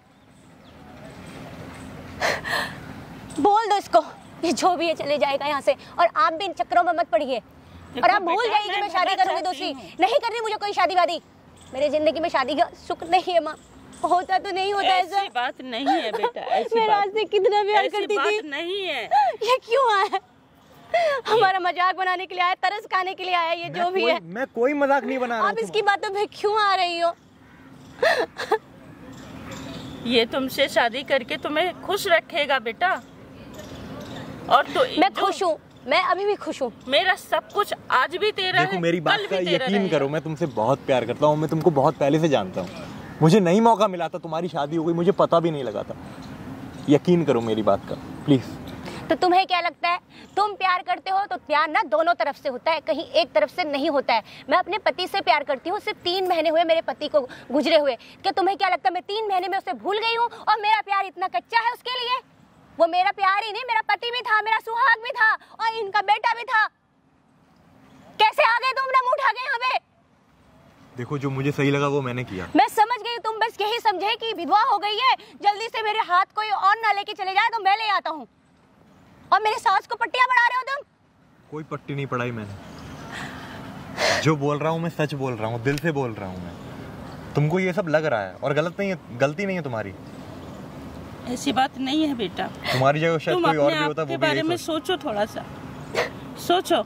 बोल दो इसको, ये जो भी है चले जाएगा यहाँ से। और आप भी इन चक्करों में मत पड़िए। और आप भूल जाइए कि मैं शादी करूंगी दूसरी। नहीं करनी मुझे कोई शादी वादी। मेरे जिंदगी में शादी का सुख नहीं है माँ। होता तो नहीं होता ऐसा। ऐसी बात नहीं है बेटा, ऐसी मैं राज से कितना प्यार करती थी। नहीं है। ये क्यों आया? हमारा मजाक बनाने के लिए आया, तरस खाने के लिए आया, ये जो भी है। मैं कोई मजाक नहीं बना रहा हूँ। आप इसकी बातों पे क्यों आ रही हो? ये तुमसे शादी करके तुम्हें खुश रखेगा बेटा। और तो मैं खुश हूँ, मैं अभी भी खुश हूँ। मेरा सब कुछ आज भी तेरा है। देखो मेरी बात कल का भी तेरा यकीन करो, मैं तुमसे बहुत प्यार करता हूँ। मैं तुमको बहुत पहले से जानता हूँ। मुझे नहीं मौका मिला था, तुम्हारी शादी हो गई, मुझे पता भी नहीं लगा था। यकीन करो मेरी बात का प्लीज। तो तुम्हें क्या लगता है, तुम प्यार करते हो तो प्यार ना दोनों तरफ से होता है, कहीं एक तरफ से नहीं होता है। मैं अपने पति से प्यार करती हूँ, सिर्फ तीन महीने हुए मेरे पति को गुजरे हुए। क्या तुम्हें क्या लगता है मैं तीन महीने में उसे भूल गई हूँ और मेरा प्यार इतना कच्चा है उसके लिए? वो मेरा प्यार ही नहीं, मेरा पति भी था, मेरा सुहाग भी था और इनका बेटा भी था। कैसे आ गए तुम ना मुंह उठा के यहाँ पे? देखो जो मुझे सही लगा वो मैंने किया। मैं समझ गई, तुम बस यही समझे कि विधवा हो गई है, जल्दी से मेरे हाथ कोई और ना लेके चले जाए तो मैं ले आता हूँ। और मेरे सास को पट्टियां पढ़ा रहे हो तुम? कोई पट्टी नहीं पढ़ाई मैंने। जो बोल रहा हूँ मैं सच बोल रहा हूँ, दिल से बोल रहा हूँ मैं। तुमको ये सब लग रहा है और गलत नहीं है, गलती नहीं है तुम्हारी। ऐसी बात नहीं है बेटा। तुम्हारी जगह शायद कोई और भी होता, वो के भी बारे में सोचो, थोड़ा सा सोचो।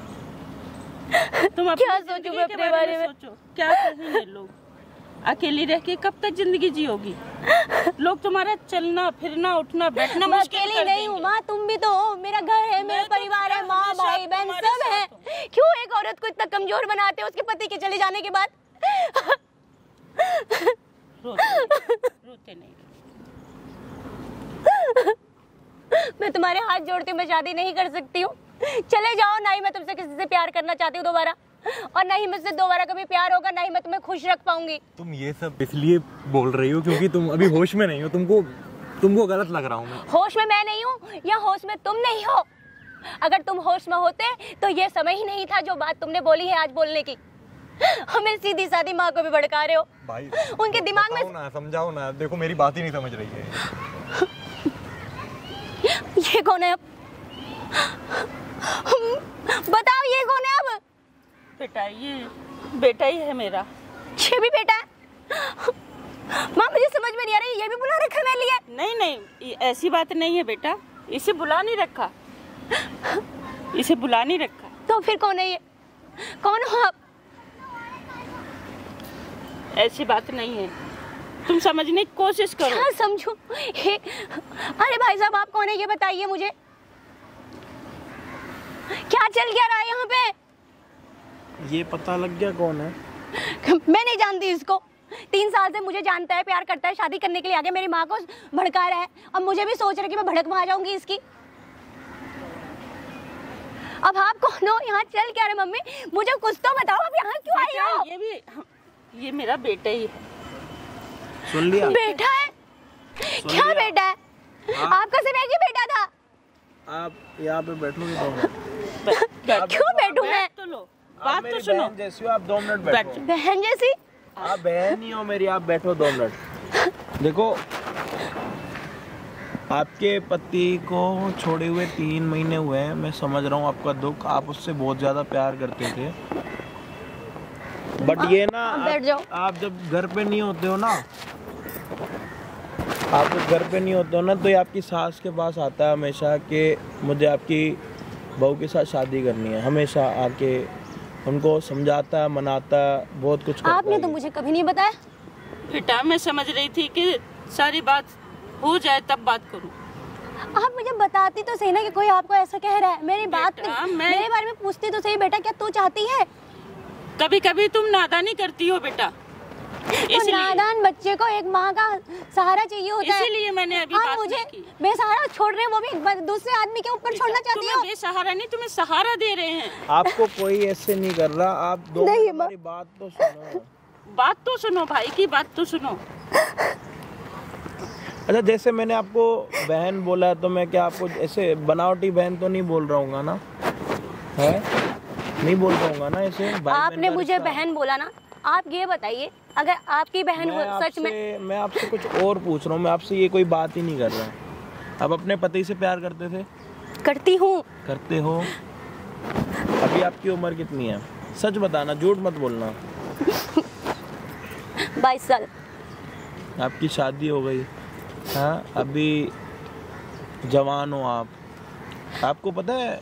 तुम क्या सोचूं मैं अपने बारे में? सोचो क्या कहेंगे लोग। अकेली रह के कब तक जिंदगी जियोगी? लोग तुम्हारा चलना फिरना उठना बैठना मैं मुश्किल अकेली कर नहीं हूँ माँ, तुम भी तो हो। मेरा घर है, मेरा परिवार है, माँ भाई बहन सब है। क्यों एक औरत को इतना कमजोर बनाते हो उसके पति के चले जाने के बाद? रोते रोते नहीं। मैं तुम्हारे हाथ जोड़ती मैं शादी नहीं कर सकती हूँ। चले जाओ, ना ही मैं तुमसे किसी से प्यार करना चाहती हूँ दोबारा, और ना ही मुझसे दोबारा कभी प्यार होगा, ना ही मैं तुम्हें खुश रख पाऊंगी। तुम ये सब इसलिए बोल रही हो क्योंकि तुम अभी होश में नहीं हो। तुमको तुमको गलत लग रहा हूँ मैं। होश में मैं नहीं हूँ या होश में तुम नहीं हो? अगर तुम होश में होते तो ये समय ही नहीं था जो बात तुमने बोली है आज बोलने की। हमें सीधी सादी माँ को भी भड़का रहे हो भाई। उनके तो दिमाग में ना, समझाओ ना। देखो मेरी बात ही नहीं समझ रही है। ये कौन है अब? बताओ ये कौन है अब? बेटा ये बेटा ही है मेरा। ये भी बेटा है? माँ मुझे समझ में नहीं आ रही, ये भी बुला रखा मेरे लिए? नहीं नहीं, ऐसी बात नहीं है बेटा, इसे बुला नहीं रखा, इसे बुला नहीं रखा। तो फिर कौन है ये? कौन हो आप? ऐसी बात नहीं है, तुम समझने की कोशिश करो। क्या समझू? अरे भाई साहब आप कौन है ये बताइए मुझे, क्या चल क्या रहा है यहाँ पे? ये पता लग गया कौन है? मैं नहीं जानती इसको, तीन साल से मुझे जानता है, प्यार करता है, शादी करने के लिए आगे मेरी माँ को भड़का रहा है। अब मुझे भी सोच रहा है कि मैं भड़क में आ जाऊंगी इसकी। अब आप कौन हो? यहाँ चल क्या रहे? मम्मी मुझे कुछ तो बताओ, आप यहाँ क्यों आई हो? ये भी, ये मेरा बेटा ही है। सुन लिया? बेटा है? क्या लिया? बेटा है? आपका सिर्फ एक ही बेटा था? आप यहाँ पे बैठोगे दो मिनट? क्यों बैठूं मैं? तो लो, बात तो सुनो। बहन जैसी हो, आप दो मिनट बैठो। बहन जैसी? आप बहन ही हो मेरी, आप बैठो दो मिनट। देखो, आपके पति को छोड़े हुए तीन महीने हुए हैं, मैं समझ रहा हूँ आपका दुख, आप उससे बहुत ज्यादा प्यार करते थे, बट ये ना बैठ जाओ। आप, आप जब घर पे नहीं होते हो ना, आप जब घर पे नहीं होते हो ना, तो ये आपकी सास के पास आता है हमेशा कि मुझे आपकी बहू के साथ शादी करनी है, हमेशा आके उनको समझाता है, मनाता है, बहुत कुछ करता आपने है। तो मुझे कभी नहीं बताया। बेटा मैं समझ रही थी कि सारी बात हो जाए तब बात करूं। आप मुझे बताती तो सही ना कि कोई आपको ऐसा कह रहा है। मेरी बात बेटा, मैं... मैं- मेरे बारे में पूछती तो सही, बेटा क्या तू चाहती है? कभी कभी तुम नादानी करती हो बेटा, तो इसलिए नादान बच्चे को एक माँ का सहारा चाहिए होता है। इसीलिए मैंने अभी आप बात मुझे नहीं की। बेसहारा छोड़ रहे हैं, वो भी एक दूसरे आदमी के ऊपर छोड़ना चाहती तुम्हें हो? बेसहारा नहीं, तुम्हें सहारा दे रहे हैं। आपको कोई ऐसे नहीं कर रहा, आप दो नहीं, मिनट हमारी बात तो सुनो। बात तो सुनो, भाई की बात तो सुनो। अच्छा, जैसे मैंने आपको बहन बोला, तो मैं क्या आपको ऐसे बनावटी बहन तो नहीं बोल रहा हूँ ना? है नहीं बोल पाऊंगा ना ऐसे? भाई बहन आपने का मुझे रिश्ता। बहन बोला ना, आप ये बताइए अगर आपकी बहन मैं हो सच में। आपसे मैं आपसे कुछ और पूछ रहा हूँ, मैं आपसे ये कोई बात ही नहीं कर रहा। आप अपने पति से प्यार करते थे? करती हूँ। करते हो? अभी आपकी उम्र कितनी है? सच बताना, झूठ मत बोलना। बाईस साल। आपकी शादी हो गई, हाँ, अभी जवान हो आप। आपको पता है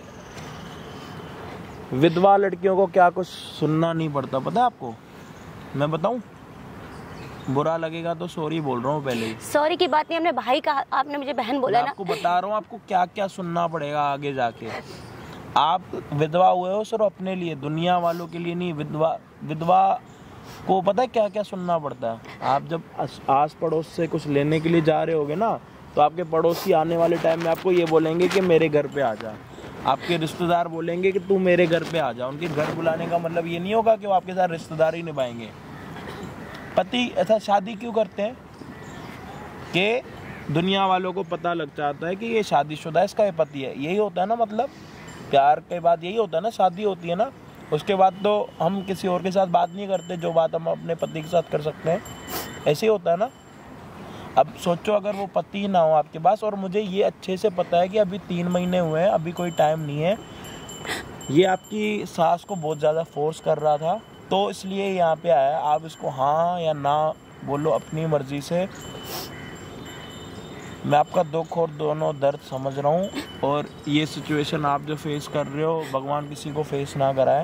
विधवा लड़कियों को क्या कुछ सुनना नहीं पड़ता, पता है आपको? मैं बताऊं? बुरा लगेगा तो सॉरी बोल रहा हूँ पहले ही। सॉरी की बात नहीं, हमने भाई कहा, आपने मुझे बहन बोला मैं ना। आपको बता रहा हूँ आपको क्या क्या सुनना पड़ेगा आगे जाके। आप विधवा हुए हो सिर्फ अपने लिए, दुनिया वालों के लिए नहीं। विधवा विधवा को पता है क्या क्या सुनना पड़ता है? आप जब आस पड़ोस से कुछ लेने के लिए जा रहे होगे ना, तो आपके पड़ोसी आने वाले टाइम में आपको ये बोलेंगे कि मेरे घर पे आ जा। आपके रिश्तेदार बोलेंगे कि तू मेरे घर पे आ जा। उनके घर बुलाने का मतलब ये नहीं होगा कि वो आपके साथ रिश्तेदारी निभाएंगे। पति ऐसा शादी क्यों करते हैं कि दुनिया वालों को पता लग जाता है कि ये शादीशुदा है, इसका ये पति है। यही होता है ना, मतलब प्यार के बाद यही होता है ना, शादी होती है ना, उसके बाद तो हम किसी और के साथ बात नहीं करते जो बात हम अपने पति के साथ कर सकते हैं। ऐसे ही होता है ना। अब सोचो अगर वो पति ना हो आपके पास, और मुझे ये अच्छे से पता है कि अभी तीन महीने हुए हैं, अभी कोई टाइम नहीं है, ये आपकी सास को बहुत ज़्यादा फोर्स कर रहा था, तो इसलिए यहाँ पे आया। आप इसको हाँ या ना बोलो अपनी मर्जी से। मैं आपका दुख और दोनों दर्द समझ रहा हूँ, और ये सिचुएशन आप जो फेस कर रहे हो, भगवान किसी को फेस ना कराए,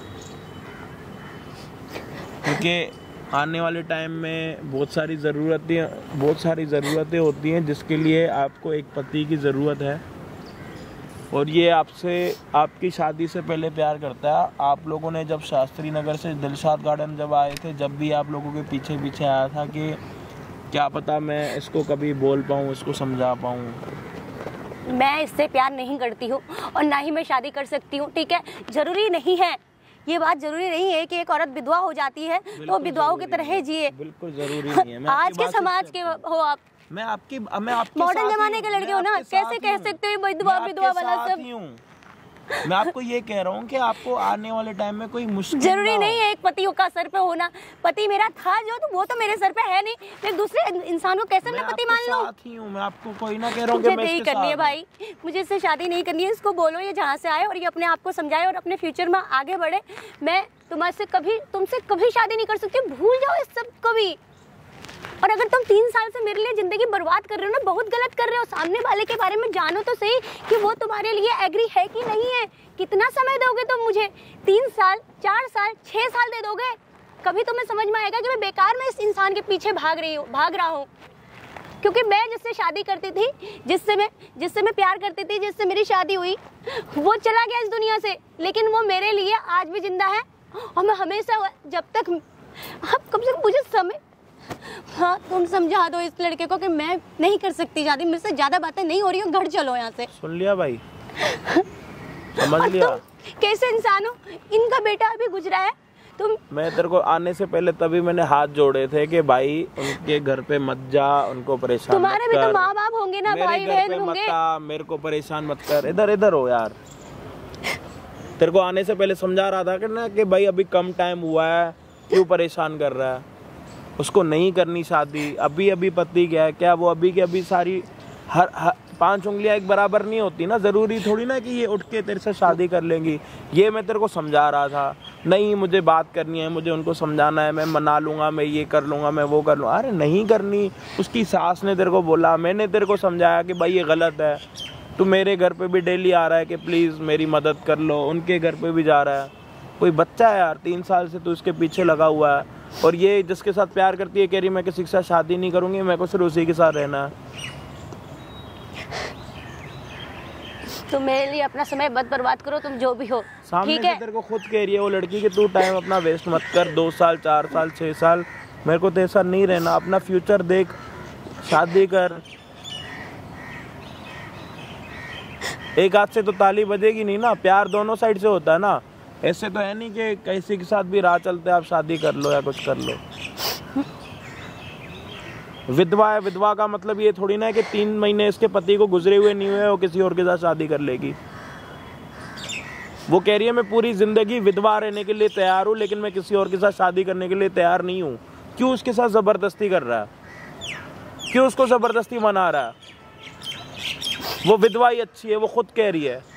क्योंकि आने वाले टाइम में बहुत सारी ज़रूरतें बहुत सारी ज़रूरतें होती हैं जिसके लिए आपको एक पति की ज़रूरत है। और ये आपसे आपकी शादी से पहले प्यार करता है। आप लोगों ने जब शास्त्री नगर से दिलशाद गार्डन जब आए थे, जब भी आप लोगों के पीछे पीछे आया था कि क्या पता मैं इसको कभी बोल पाऊँ, इसको समझा पाऊँ। मैं इससे प्यार नहीं करती हूँ और ना ही मैं शादी कर सकती हूँ, ठीक है? जरूरी नहीं है, ये बात जरूरी नहीं है कि एक औरत विधवा हो जाती है तो विधवाओं की तरह जिए। बिल्कुल जरूरी नहीं है। मैं आज आपकी के बात से समाज के सहमत हो आप, मैं आपकी मैं आपके मॉडर्न साथ ही जमाने हूँ, के मैं लड़के हो ना, आपके कैसे साथ ही कह हूँ। सकते हो विधवा मैं विधवा आपके वाला साथ सब? ही हूँ। मैं आपको ये कह रहा हूँ कि आपको आने वाले टाइम में कोई मुश्किल जरूरी नहीं है एक पति का सर पे होना। पति मेरा था जो, तो वो तो मेरे सर पे है नहीं। मैं दूसरे इंसान को कैसे मैं पति मान लूं? साथ ही हूँ मैं, आपको कोई ना कह रहा हूँ कि मैं इसके करनी है भाई, मुझे इससे शादी नहीं करनी है। इसको बोलो ये जहाँ से आए और ये अपने आप को समझाए और अपने फ्यूचर में आगे बढ़े। मैं तुम्हारे कभी तुमसे कभी शादी नहीं कर सकती, भूल जाओ इस सब को भी। और अगर तुम तीन साल से मेरे लिए जिंदगी बर्बाद कर रहे हो ना, बहुत गलत कर रहे हो। सामने वाले के बारे में जानो तो सही कि वो तुम्हारे लिए एग्री है कि नहीं है। कितना समय दोगे तुम मुझे? तीन साल, चार साल, छह साल दे दोगे? कभी तुम्हें समझ में आएगा कि मैं बेकार में इस इंसान के पीछे भाग रही हूँ भाग रहा हूँ क्योंकि मैं जिससे शादी करती थी, जिससे मैं जिससे मैं प्यार करती थी, जिससे मेरी शादी हुई, वो चला गया इस दुनिया से। लेकिन वो मेरे लिए आज भी जिंदा है और मैं हमेशा, जब तक अब कम से कम मुझे समय, हाँ तुम समझा दो इस लड़के को कि मैं नहीं कर सकती शादी। मेरे से ज्यादा बातें नहीं हो रही हो, घर चलो यहाँ से। सुन लिया भाई, समझ लिया। कैसे इंसान हो? इनका बेटा अभी गुजरा है। तुम मैं तेरे को आने से पहले तभी मैंने हाथ जोड़े थे कि भाई उनके घर पे मत जा, उनको परेशान तुम्हारे मत भी कर। तो माँ बाप होंगे ना, भाई बहन होंगे। मत आ, मेरे को परेशान मत कर। इधर इधर हो यार। तेरे को आने से पहले समझा रहा था कि ना कि भाई अभी कम टाइम हुआ है, क्यों परेशान कर रहा है। उसको नहीं करनी शादी। अभी अभी पति गया है, क्या वो अभी के अभी सारी हर, हर पांच उंगलियां एक बराबर नहीं होती ना। जरूरी थोड़ी ना कि ये उठ के तेरे से शादी कर लेंगी। ये मैं तेरे को समझा रहा था। नहीं मुझे बात करनी है, मुझे उनको समझाना है, मैं मना लूंगा, मैं ये कर लूंगा, मैं वो कर लूंगा। अरे नहीं करनी। उसकी सास ने तेरे को बोला, मैंने तेरे को समझाया कि भाई ये गलत है। तू मेरे घर पे भी डेली आ रहा है कि प्लीज मेरी मदद कर लो, उनके घर पे भी जा रहा है। कोई बच्चा है यार, तीन साल से तू इसके पीछे लगा हुआ है। और ये जिसके साथ प्यार करती है कह रही मैं किसी के साथ शादी नहीं करूंगी, मेरे को सिर्फ उसी के साथ रहना है। तुम मेरे लिए अपना समय मत बर्बाद करो, तुम जो भी हो। सामने ठीक से है? तेरे को खुद कह रही है वो लड़की कि तू टाइम अपना वेस्ट मत कर। दो साल, चार साल, छह साल मेरे को तेरे साथ नहीं रहना। अपना फ्यूचर देख, शादी कर। एक हाथ से तो ताली बजेगी नहीं ना। प्यार दोनों साइड से होता है ना। ऐसे तो है नहीं कि किसी के साथ भी राह चलते आप शादी कर लो या कुछ कर लो। विधवा है, विधवा का मतलब ये थोड़ी ना है कि तीन महीने इसके पति को गुजरे हुए नहीं हुए और किसी और के साथ शादी कर लेगी। वो कह रही है मैं पूरी जिंदगी विधवा रहने के लिए तैयार हूँ, लेकिन मैं किसी और के साथ शादी करने के लिए तैयार नहीं हूँ। क्यों उसके साथ जबरदस्ती कर रहा है? क्यों उसको जबरदस्ती मना रहा है? वो विधवा ही अच्छी है, वो खुद कह रही है।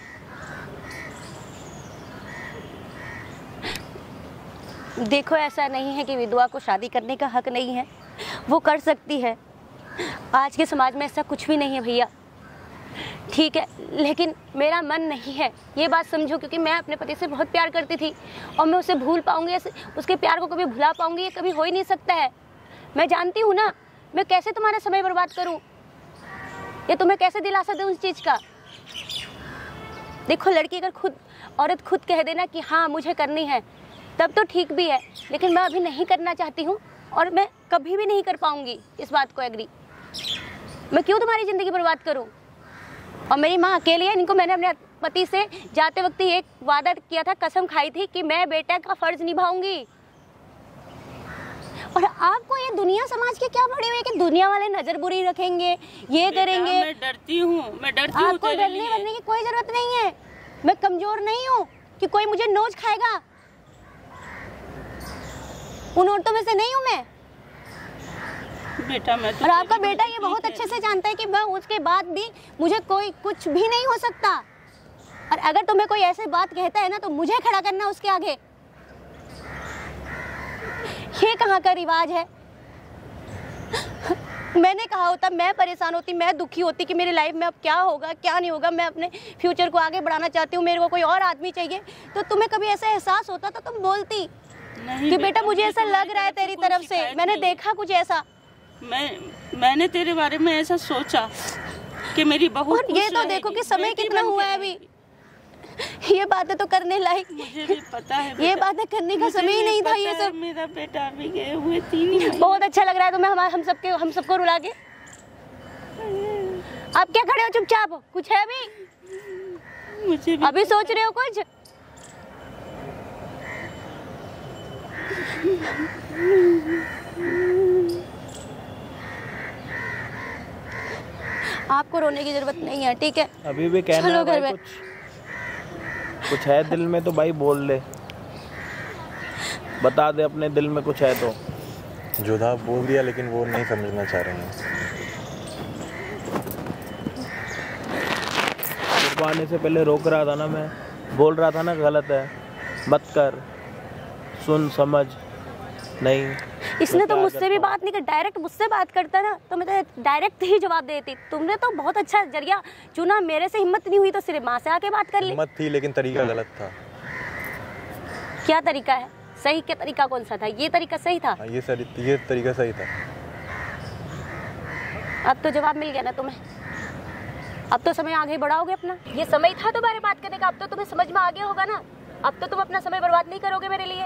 देखो ऐसा नहीं है कि विधवा को शादी करने का हक नहीं है, वो कर सकती है। आज के समाज में ऐसा कुछ भी नहीं है भैया, ठीक है? लेकिन मेरा मन नहीं है, ये बात समझो। क्योंकि मैं अपने पति से बहुत प्यार करती थी और मैं उसे भूल पाऊंगी, उसके प्यार को कभी भुला पाऊंगी, ये कभी हो ही नहीं सकता है। मैं जानती हूँ ना, मैं कैसे तुम्हारा समय बर्बाद करूँ, ये तुम्हें कैसे दिलासा दूँ उस चीज़ का। देखो लड़की अगर खुद, औरत खुद कह देना कि हाँ मुझे करनी है, तब तो ठीक भी है। लेकिन मैं अभी नहीं करना चाहती हूँ और मैं कभी भी नहीं कर पाऊंगी इस बात को एग्री। मैं क्यों तुम्हारी ज़िंदगी बर्बाद करूँ? और मेरी माँ अकेली है, इनको मैंने अपने पति से जाते वक्त ही एक वादा किया था, कसम खाई थी कि मैं बेटा का फर्ज निभाऊंगी। और आपको ये दुनिया समाज के क्या पड़े हुए कि दुनिया वाले नजर बुरी रखेंगे, ये करेंगे। मैं डरती हूँ, मैं डरती हूँ। आपको डरने वरने की कोई जरूरत नहीं है। मैं कमजोर नहीं हूँ कि कोई मुझे नोच खाएगा। उन औरतों में से नहीं हूँ मैं। बेटा मैं और आपका बेटा ये बहुत अच्छे से जानता है कि मैं उसके बाद भी मुझे कोई कुछ भी नहीं हो सकता। और अगर तुम्हें कोई ऐसी बात कहता है ना, तो मुझे खड़ा करना उसके आगे। ये कहाँ का रिवाज है? मैंने कहा होता, मैं परेशान होती, मैं दुखी होती कि मेरी लाइफ में अब क्या होगा क्या नहीं होगा, मैं अपने फ्यूचर को आगे बढ़ाना चाहती हूँ, मेरे को कोई और आदमी चाहिए, तो तुम्हें कभी ऐसा एहसास होता तो तुम बोलती कि बेटा मुझे ऐसा लग रहा है तेरी तरफ से, मैंने देखा कुछ ऐसा। मैं मैंने तेरे बारे में ऐसा सोचा कि मेरी बहू। और ये तो देखो कि समय कितना हुआ है अभी। ये बातें तो करने लायक, मुझे भी पता है ये बातें करने का समय ही नहीं था ये सब। मेरा बेटा अभी गए हुए तीन ही महीने। बहुत अच्छा लग रहा है तुम्हें हमारे हम सबके हम सबको रुला के। आप क्या खड़े हो चुपचाप? कुछ है अभी? मुझे भी अभी सोच रहे हो कुछ? आपको रोने की जरूरत नहीं है, ठीक है? अभी भी कहना चलो है घर भाई में। कुछ? कुछ है दिल में तो भाई बोल ले, बता दे अपने दिल में कुछ है तो। जो था बोल दिया, लेकिन वो नहीं समझना चाह रहे हैं। आने से पहले रोक रहा था ना, मैं बोल रहा था ना गलत है मत कर, सुन समझ नहीं। इसने तो मुझसे भी बात नहीं कर, डायरेक्ट मुझसे बात करता ना तो मैं तो डायरेक्ट ही जवाब देती। तुमने तो बहुत अच्छा जरिया चुना, मेरे से हिम्मत नहीं हुई तो सिर्फ माँ से आके बात कर ली। हिम्मत थी लेकिन तरीका गलत था। क्या तरीका है? सही क्या तरीका कौन सा था? ये तरीका सही था? ये सही, ये तरीका सही था। अब तो जवाब मिल गया ना तुम्हें, अब तो समय आगे बढ़ाओगे अपना। ये समय था तुम्हारे बात करने का, अब तो तुम्हें समझ में आ गया होगा ना। अब तो तुम अपना समय बर्बाद नहीं करोगे मेरे लिए।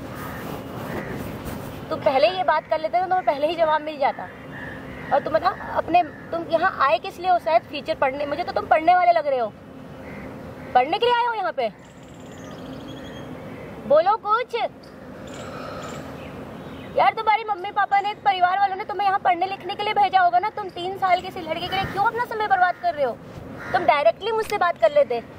तुम पहले ये बात कर लेते तो तुम्हें पहले ही जवाब मिल जाता। और तुम ना अपने, तुम यहाँ आए किस लिए हो? शायद फ्यूचर पढ़ने, मुझे तो तुम पढ़ने वाले लग रहे हो। पढ़ने के लिए आए हो यहाँ पे? बोलो कुछ यार। तुम्हारी मम्मी पापा ने, परिवार वालों ने तुम्हें यहाँ पढ़ने लिखने के लिए भेजा होगा ना। तुम तीन साल के इस लड़के के लिए क्यों अपना समय बर्बाद कर रहे हो? तुम डायरेक्टली मुझसे बात कर लेते।